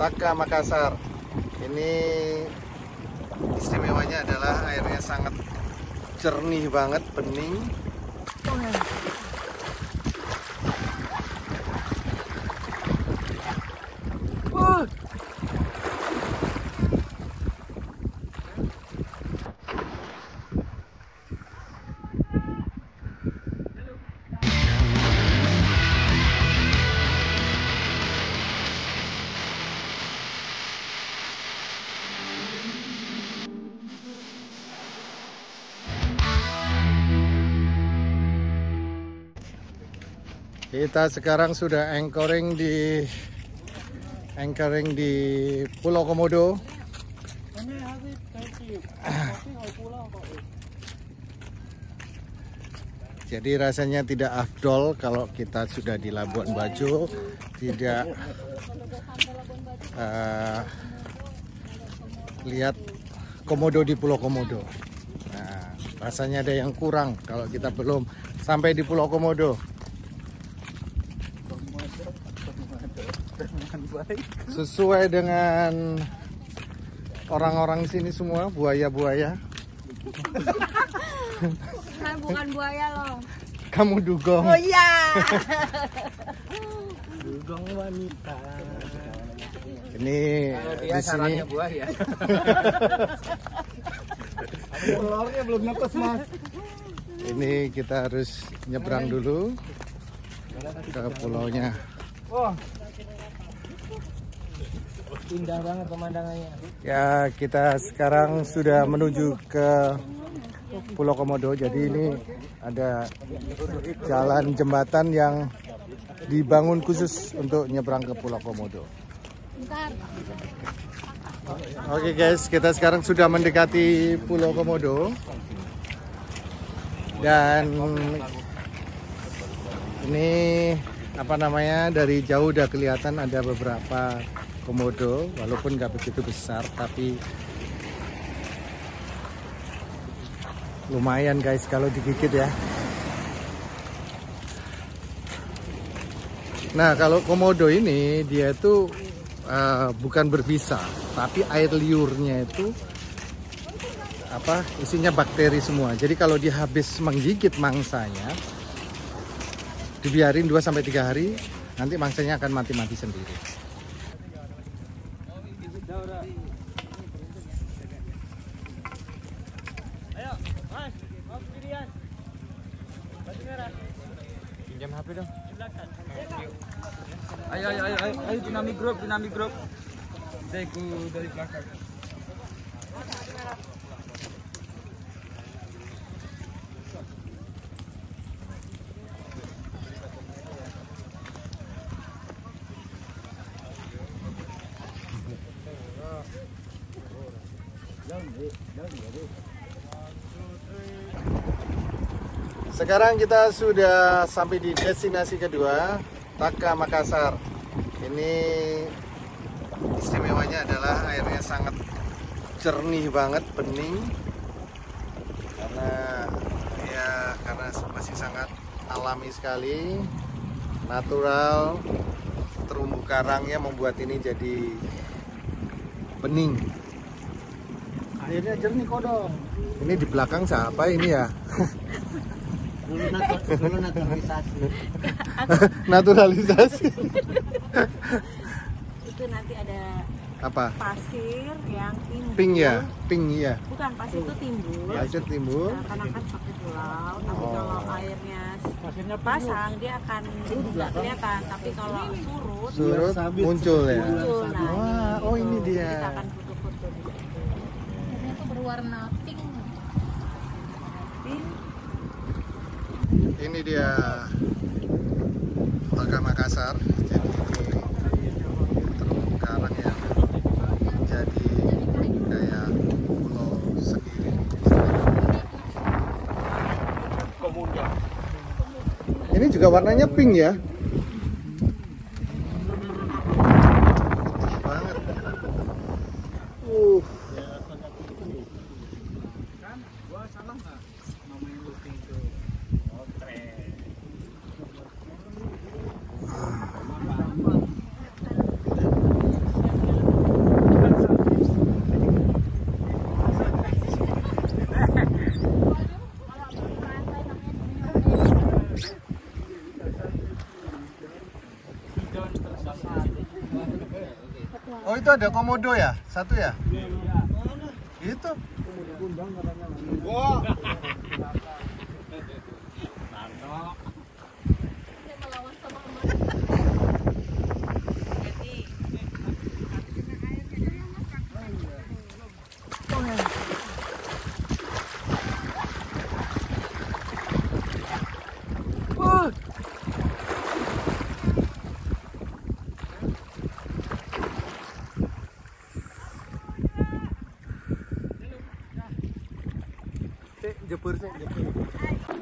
Taka Makassar. Ini istimewanya adalah airnya sangat jernih banget, bening. Kita sekarang sudah anchoring di Pulau Komodo. Jadi rasanya tidak afdol kalau kita sudah di Labuan Bajo, tidak lihat komodo di Pulau Komodo. Nah, rasanya ada yang kurang kalau kita belum sampai di Pulau Komodo. Sesuai dengan orang-orang sini semua, buaya-buaya. Saya bukan buaya loh. Kamu dugong. Oh iya. Dugong wanita. Ini di sini buaya. Telurnya belum netes, Mas. Ini kita harus nyebrang dulu ke pulaunya. Wah. Indah banget pemandangannya. Ya, kita sekarang sudah menuju ke Pulau Komodo. Jadi ini ada jalan jembatan yang dibangun khusus untuk nyebrang ke Pulau Komodo. Oke guys, kita sekarang sudah mendekati Pulau Komodo. Dan ini apa namanya, dari jauh udah kelihatan ada beberapa komodo, walaupun nggak begitu besar, tapi lumayan guys kalau digigit ya. Nah, kalau komodo ini dia itu bukan berbisa, tapi air liurnya itu isinya bakteri semua. Jadi kalau dia habis menggigit mangsanya, dibiarin 2-3 hari, nanti mangsanya akan mati-mati sendiri. Ayo, Mas, mau sendirian. Baju merah. Pinjam HP dong. Di belakang. Ayo, dinamik grup. Deku dari belakang. Sekarang kita sudah sampai di destinasi kedua, Taka Makassar. Ini istimewanya adalah airnya sangat jernih banget, bening. Karena masih sangat alami sekali, natural. Terumbu karangnya membuat ini jadi bening. Airnya jernih kodong. Ini di belakang siapa ini ya? Dulu naturalisasi. Naturalisasi. Itu nanti ada Apa? pasir yang timbul. Pink ya. Bukan, pasir itu timbul. Pasir timbul. Nah, karena kan pakai pulau, tapi kalau airnya Pasirnya pasang dia akan nggak kelihatan. Tapi kalau surut, Surut muncul ya. muncul. Nah, Wah, oh ini dia. kita akan foto-foto di situ. Airnya tuh berwarna pink. Pink. Ini dia Taka Makassar. Jadi ini terumbu karang yang jadi kayak pulau sendiri. Ini juga warnanya pink ya. Putih banget. Oh itu ada komodo ya? Satu ya? Itu. Wah. Jepur sih, jepur.